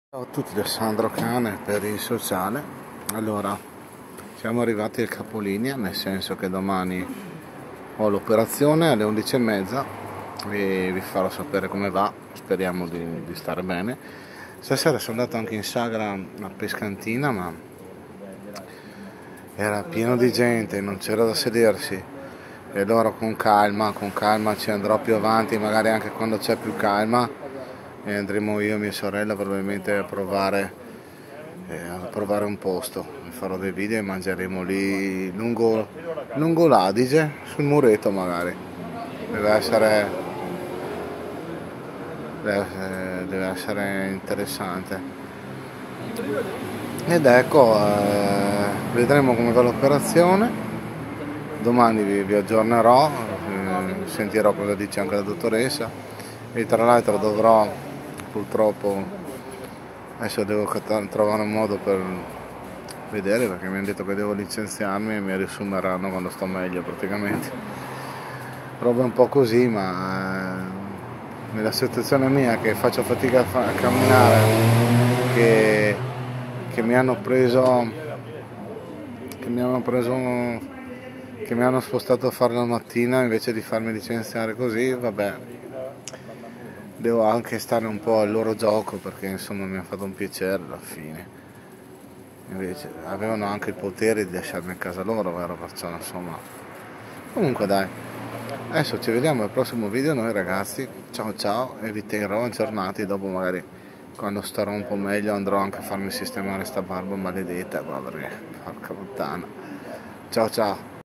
Ciao a tutti da Sandro Cane per il sociale. Allora, siamo arrivati al capolinea, nel senso che domani ho l'operazione alle 11:30 e vi farò sapere come va, speriamo di stare bene. Stasera sono andato anche in sagra a Pescantina, ma era pieno di gente, non c'era da sedersi. E allora con calma ci andrò più avanti, magari anche quando c'è più calma, e andremo io e mia sorella probabilmente a provare un posto. Farò dei video e mangeremo lì lungo l'Adige, sul muretto magari. Deve essere, deve essere interessante. Ed ecco, vedremo come va l'operazione. Domani vi aggiornerò, sentirò cosa dice anche la dottoressa e tra l'altro dovrò, purtroppo, adesso devo trovare un modo per vedere, perché mi hanno detto che devo licenziarmi e mi riassumeranno quando sto meglio praticamente. Roba un po' così, ma nella situazione mia che faccio fatica a camminare, che mi hanno preso che mi hanno spostato a fare la mattina invece di farmi licenziare così, vabbè, devo anche stare un po' al loro gioco, perché insomma mi ha fatto un piacere alla fine. Invece avevano anche il potere di lasciarmi a casa loro, vero? Perciò insomma, comunque dai, adesso ci vediamo al prossimo video noi ragazzi, ciao ciao, e vi terrò aggiornati. Dopo magari, quando starò un po' meglio, andrò anche a farmi sistemare sta barba maledetta qua, perché porca puttana. Ciao ciao.